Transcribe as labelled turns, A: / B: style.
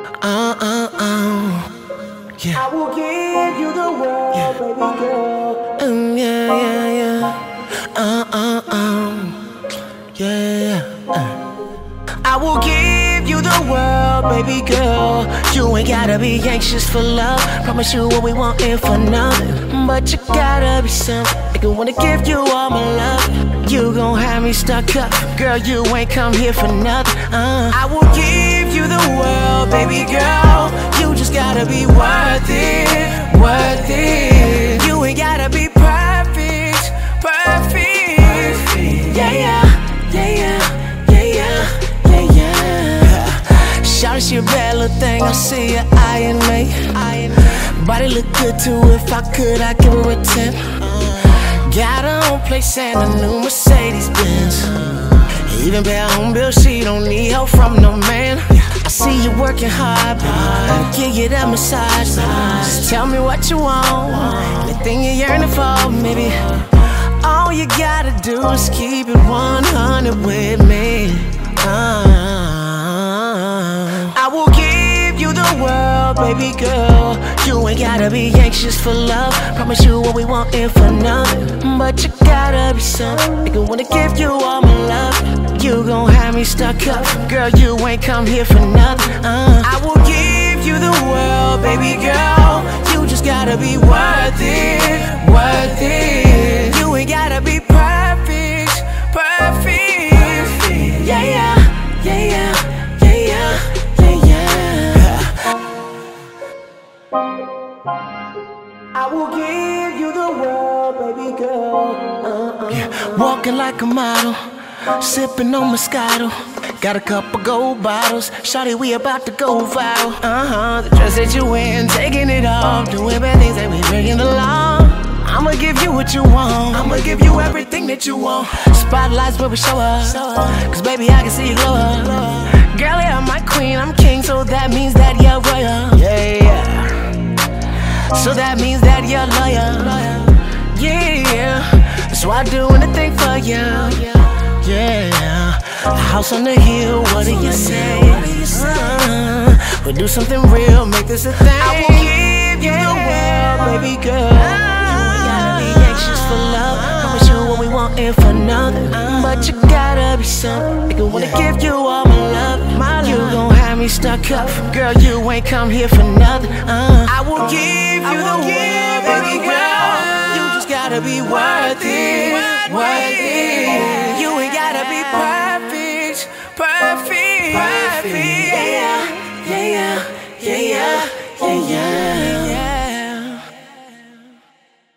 A: Yeah.
B: I will give you the world,
A: Yeah.
B: baby girl.
A: Yeah, yeah, yeah. Yeah. I will give you the world, baby girl. You ain't gotta be anxious for love. Promise you what we want in for nothing. But you gotta be something. I wanna give you all my love. You gon' have me stuck up. Girl, you ain't come here for nothing. I will give you the world, baby girl. You just gotta be worth it, worth it. You ain't gotta be perfect, perfect. Yeah, yeah, yeah, yeah. Shawty, she a bad little thing, I see her eyeing me. Body look good too, if I could, I'd give her a 10. Got her own place and a new Mercedes Benz. Even pay her own bill, she don't need help from no man. I see you working hard, baby, give you that massage. Just tell me what you want, anything you're yearning for, maybe. All you gotta do is keep it 100 with me. I will give you the world, baby girl. You ain't gotta be anxious for love. Promise you what we want in for nothing. But you gotta be something. Nigga wanna give you all my love. You gon' have me stuck up. Girl, you ain't come here for nothing. I will give you the world, baby girl. You just gotta be worth it, worth it. You ain't gotta be perfect, perfect. Yeah, yeah, yeah, yeah.
B: I will give you the world, baby girl.
A: Yeah. Walking like a model, sipping on Moscato. Got a couple gold bottles, shawty, we about to go viral. The dress that you wearing, taking it off, doing bad things that we breaking the law. I'ma give you what you want, I'ma give you everything that you want. Spotlights where we show up, cause baby I can see you glow up. Girl, yeah, I'm my queen, I'm king, so that means that you're royal. Yeah, yeah. So that means that you're loyal. Yeah, so I do anything for you. Yeah, a house on the hill, what do you say? We'll do something real, make this a thing. I will give you the world, baby girl. You ain't gotta be anxious for love. Promise you what we want in for nothing. But you gotta be something. Nigga wanna give you all my love. You gon' have me stuck up. Girl, you ain't come here for nothing. I will give you the world, baby girl. You just gotta be worth it, worth it. You ain't gotta be perfect, perfect, perfect.